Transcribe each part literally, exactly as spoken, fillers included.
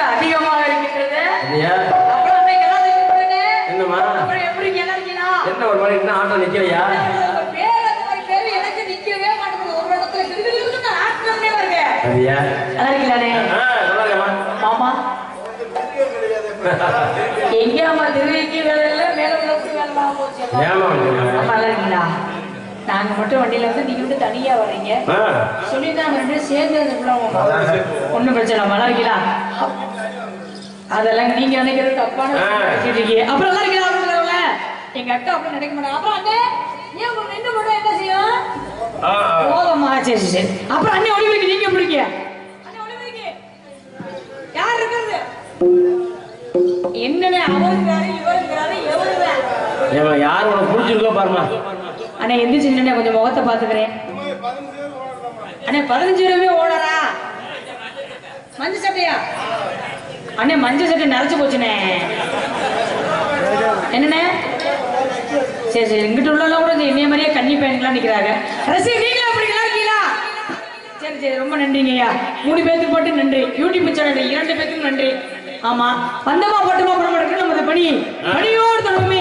அதிகமாக இருக்கிறது. என்னமா எப்படி கிளம்பினா என்ன ஒரு மாதிரி என்ன ஆட்டோ நிக்கலையா? எனக்கு நிக்கவே மாட்டேங்குது. ஒரு இடத்துல கிடுகிடுன்னு ஆட்டமே வருது. சரியா? நல்லா இருக்கீங்களே? ஆ நல்லா இருக்கேம்மா. மாமா எங்க அம்மா திருவிக்கு வேலை இல்ல, மேல உள்ள வேலை போச்சு. ஏமா நல்லா இருக்கீங்களா? நாங்க மட்டும் வண்டியில வந்து நீங்க மட்டும் தனியா வர்றீங்க. சொல்லிட்டு நாங்க ரெண்டு பேரும் சேர்ந்து ஒண்ணும் பிரச்சனை. நல்லா இருக்கீங்களா? அதெல்லாம் நீங்க நினைக்கிறது தப்பான இருக்கீங்க. அப்புறம் நல்லா இருக்கீங்களா? எங்க அக்கா அப்படி நினைக்க மாட்டாங்க. அப்புறம் அண்ணே ஏன் உங்க ரெண்டு மட்டும் என்ன செய்யும்? போதமா சரி சரி. அப்புறம் அண்ணே ஒளிவிக்கு நீங்க எப்படி இருக்கீங்க? அண்ணே ஒளிவிக்கு யார் இருக்கிறது? என்னனே அவருக்காரு இவருக்காரு எவருவே ஏமா யார் உனக்கு புடிச்சிருக்கோ பாருமா. அண்ணே எந்திரிச்சு நின்னே கொஞ்சம் முகத்தை பாத்துக்கிறேன். அண்ணே பதினஞ்சு ரூபாய் ஓடரா? மஞ்சள் சட்டையா? அண்ணே மஞ்சள் சட்டை நிறைச்சு போச்சுனே. என்னண்ணே? சரி சரி. இங்கிட்ட உள்ளலாம் கூட என்னைய மாதிரியே கன்னி பையன்களாம் நிக்கிறாங்க. ரசி நீங்களா அப்படிங்களா இருக்கீங்களா? சரி சரி ரொம்ப நன்றிங்க ஐயா. மூணு பேருக்கு மட்டும் நன்றி. யூடியூப் சேனல் இரண்டு பேருக்கும் நன்றி. ஆமா வந்தமா போட்டமா போட மாட்டேங்குது நம்ம பணி பணியோடு தொடங்குமே.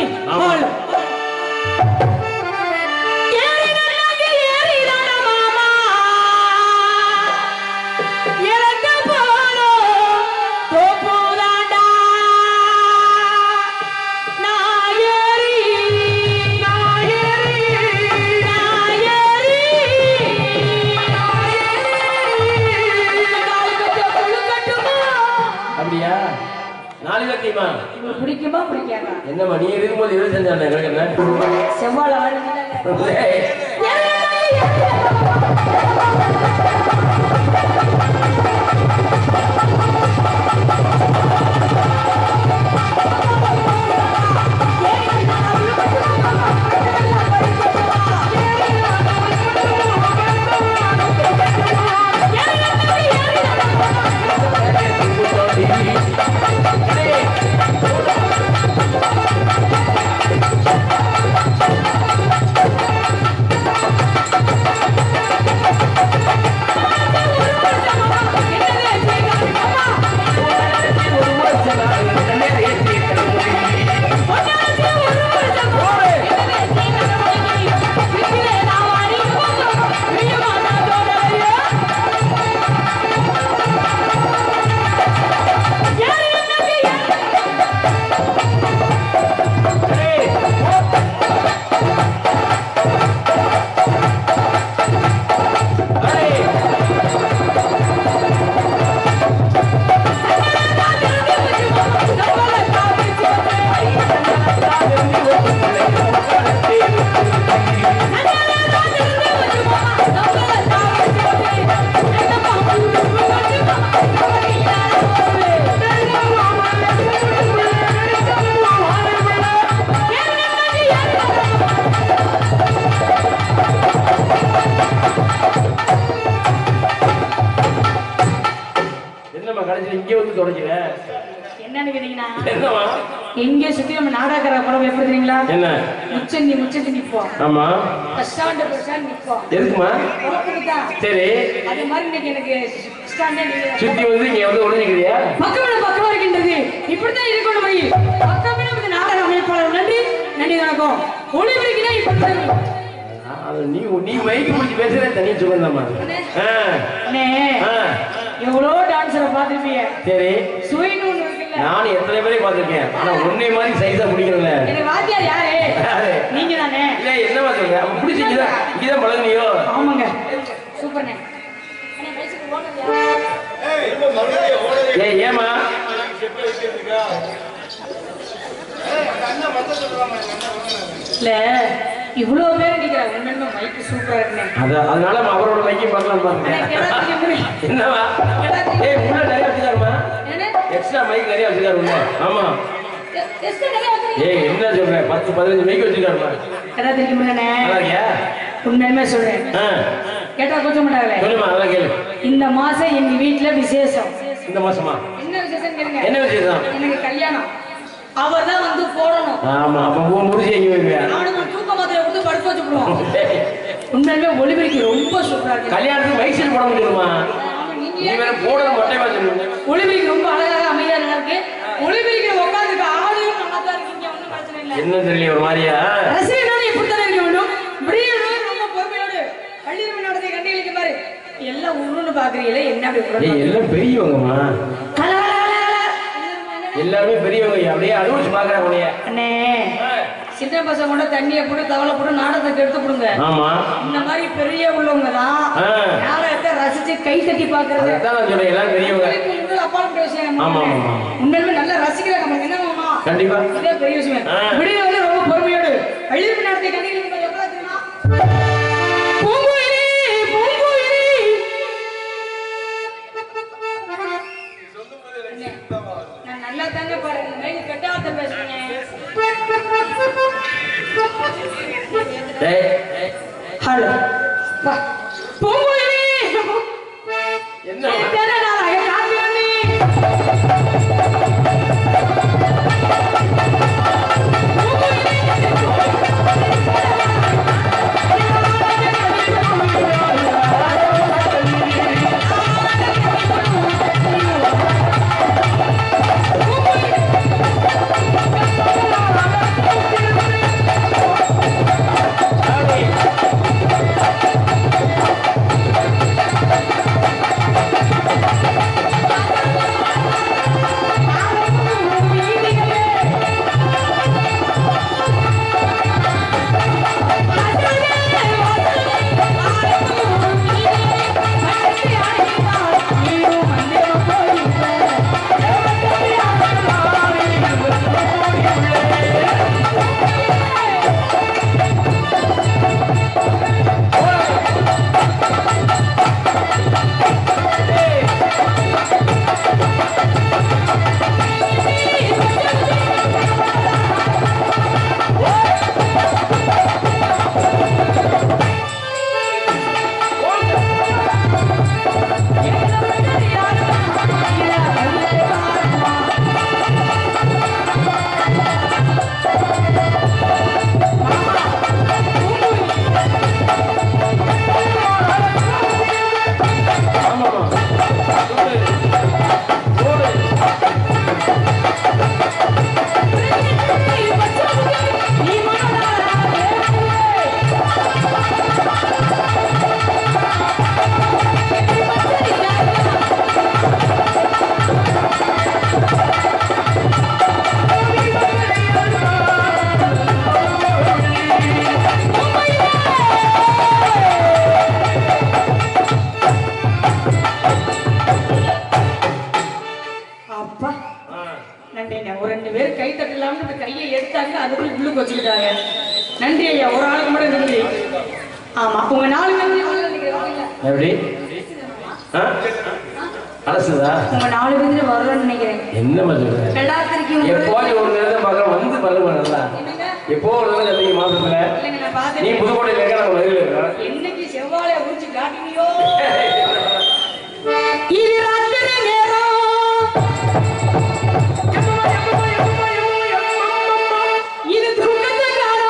பிடிக்குமா பிடிக்காதா? என்னம்மா நீ இருக்கும்போது எது செஞ்சாங்க எங்களுக்கு என்ன செவ்வாழ எங்க சுத்தி நம்ம நாடாக்கற குளம் எப்படி தெரியுங்களா? என்ன முச்சந்தி முச்சந்தி நிப்போம். ஆமா பஸ் ஸ்டாண்ட் பஸ் ஸ்டாண்ட் நிப்போம். எதுக்குமா? குளத்துக்குதா. சரி அதே மாதிரி இன்னைக்கு எனக்கு ஸ்டாண்டே நீங்க சுத்தி வந்து இங்க வந்து ஒளிஞ்சிக்கிறியா? பக்கமேல பக்கமா இருக்கின்றது. இப்படி தான் இருக்கணும் வை. பக்கமேல வந்து நாடக அமைப்பாளர் நன்றி நன்றி வணக்கம். ஒளிவிக்கினா இப்படி தான். அது நீ நீ மைக் பிடிச்சி பேசுறே தனியா சொல்லுங்கம்மா. அண்ணே எவ்வளவு டான்ஸரை பாத்துருப்பீங்க. சரி சுயின்னு ஒண்ணு இருக்குல்ல. நான் எத்தனை பேரை பாத்துருக்கேன். ஆனா ஒன்னே மாதிரி சைஸா பிடிக்கிறல. எனக்கு வாத்தியார் யாரு? நீங்க தானே? இல்ல என்னமா சொல்றீங்க? அப்ப பிடிச்சிங்க இங்கதான் பழகுனியோ? ஆமாங்க சூப்பர்ண்ணே. அண்ணே பைசைக்கு ஓடுறியா? ஏய் ரொம்ப மறுபடியும் ஓடுறியா? ஏய் ஏமா ஏய் அண்ணா மத்த சொல்றாமா இல்ல இவ்வளவு பேர் நிக்கிறாங்க. உண்மையிலே மைக் சூப்பரா இருக்குனே. அத அதனால அவரோட மைக்கை பார்க்கலாம் பாருங்க. என்னவா? ஏய் உள்ள நிறைய வச்சிருக்காருமா. என்ன? எக்ஸ்ட்ரா மைக் நிறைய வச்சிருக்காரு உள்ள. ஆமா. எக்ஸ்ட்ரா நிறைய வச்சிருக்காரு. ஏய் என்ன சொல்ற? பத்து பதினைந்து மைக் வச்சிருக்காருமா. என்ன தெரியுமா அண்ணே? நல்லாரியா? உண்மையிலே சொல்றேன். கேட்டா கொஞ்சம் மாட்டாங்களே. சொல்லுமா அத கேளு. இந்த மாசம் எங்க வீட்ல விசேஷம். இந்த மாசமா? என்ன விசேஷம் கேளுங்க. என்ன விசேஷம்? எனக்கு கல்யாணம். அவர்தான் வந்து போடணும். ஆமா அப்ப மூணு முடிச்சு எங்க வருவியா? அவனுக்கு தூக்க மாத்திரை கொடுத்து படுக்க வச்சுடுவோம். உண்மையிலே ஒளிபெருக்கி ரொம்ப சூப்பரா இருக்கு. கல்யாணத்துக்கு மைசூர் போட முடியுமா? நீங்க நீ வேற போடுறது மொட்டை வாங்க. ஒளிபிரிக்கு ரொம்ப அழகாக அமைதியா நல்லா இருக்கு. ஒளிபிரிக்கிற உட்காந்துக்க ஆளையும் நல்லா தான் இருக்கீங்க. ஒன்றும் பிரச்சனை இல்லை. என்ன தெரியல ஒரு மாதிரியா ரசிகனாலும் இப்படித்தானே இருக்க வேண்டும். இப்படியே ரொம்ப பொறுமையோடு பள்ளியரங்கு நாடகத்தை கண்டிகளுக்கு பாரு. எல்லாம் உருன்னு பாக்குறீங்களே என்ன அப்படி எல்லாம் பெரியவங்கம்மா. எல்லாருமே பெரியவங்க அப்படியே அனுபவிச்சு பாக்குறாங்க. அண்ணே சின்ன பசங்க கூட தண்ணியை போட்டு தவளை போட்டு நாடகத்தை எடுத்து கொடுங்க. ஆமா இந்த மாதிரி பெரிய உள்ளவங்க தான் நாடகத்தை ரசிச்சு கை தட்டி பாக்குறது. எல்லாரும் பெரியவங்க அப்பாலும் விஷயம். ஆமா உண்மையுமே நல்லா ரசிக்கிறாங்க. என்னமா கண்டிப்பா இதே பெரிய விஷயம். விடிய வந்து ரொம்ப பொறுமையோடு பள்ளியரங்கு நாடகத்தை கண்டிகளுக்கு எவ்வளவு தெரியுமா? நல்லா தாங்க பாருங்க. மைக்கு கட்டாத பேசுறீங்க. ஹலோ பூங்குயிலே என்ன தெரியல காப்பி பண்ணி நன்றி ஐயா. ஒரு ஆளுக்கு மட்டும் நன்றி. ஆமா உங்க நாலு எப்படி அரசுதா உங்க நாலு பேர் வரணும்னு நினைக்கிறேன். என்ன சொல்றேன் எப்போ ஒரு நேரத்தை பார்க்க வந்து பரவாயில்ல நல்லா எப்போ ஒரு நேரம் மாசத்துல நீ புதுக்கோட்டையில இருக்க நம்ம மதுரையில் இருக்கோம். என்னைக்கு செவ்வாழைய குறிச்சு காட்டினியோ இது ராத்திரி நேரம் இது தூக்கத்தை காலம்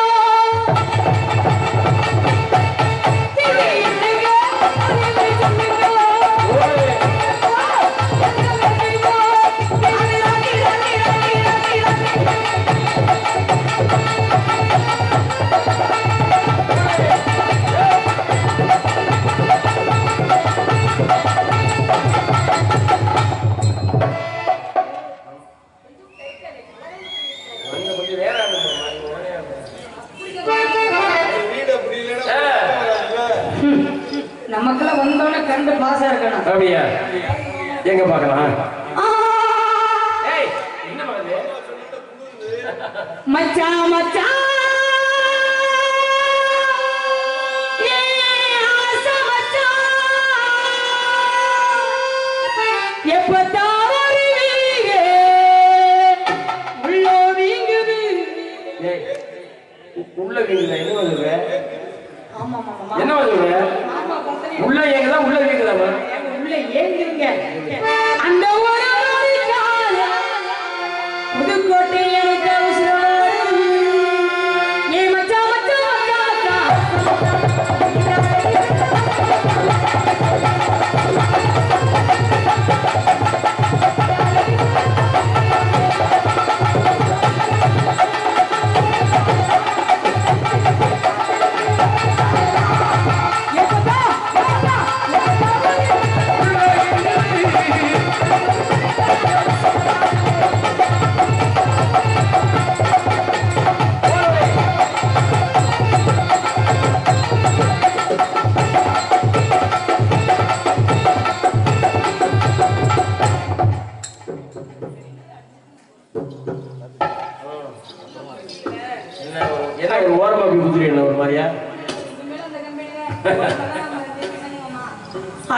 நமக்கெல்லாம் வந்தோடனே கண்டு பாசா இருக்கணும். அப்படியா எங்க பார்க்கலாம் மச்சான் மச்சான் உள்ள வீங்குதா என்ன வருது? ஆமா ஆமா என்ன வருது? உள்ள ஏங்குதா உள்ள வீங்குதா? உள்ள ஏங்குங்க. அந்த ஒரு புதுக்கோட்டை எனக்கு அவசரம்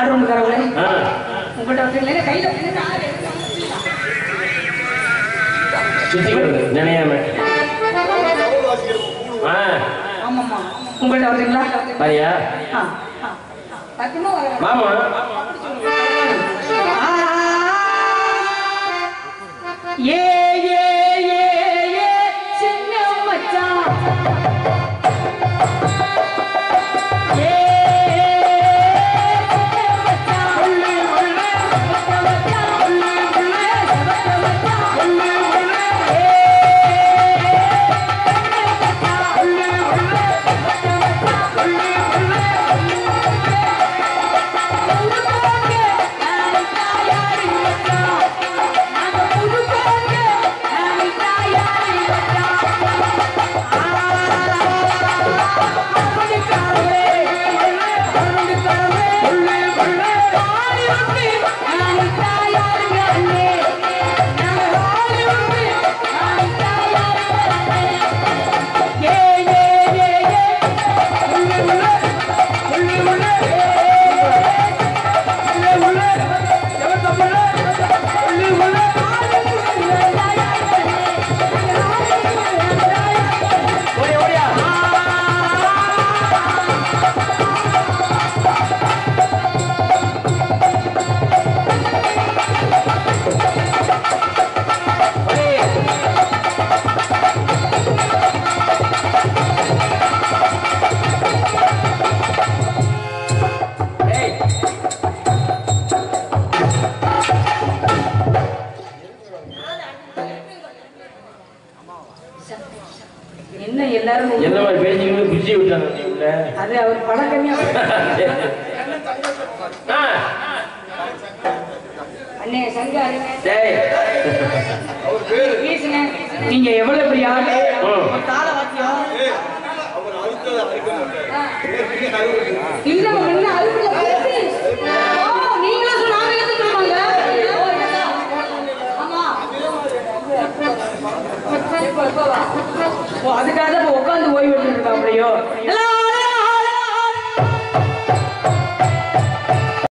ஆர்வம்காரங்களே உங்கள்கிட்ட வந்து கையில நினையாம ஆமாம்மா உங்கள்கிட்ட வரீங்களா சரியா மாமா ஏ ஏ ஏ ஏ சின்ன மச்சான் ஏ என்ன எல்லாரும் என்ன மாதிரி பேசிக்கிட்டு குச்சி விட்டாங்க அது அவர் பழக்கமே அண்ணே சங்கர் நீங்க எவ்வளவு பெரிய ஆளு கால வாத்தியம் இல்ல என்ன அதுக்குள்ள பேசி நீங்களே சொன்னாங்க ஏத்துக்குவாங்க ஆமா ஓ அதுக்காக உட்கார்ந்து ஓய்வு எடுத்துட்டு இருக்கா அப்படியோ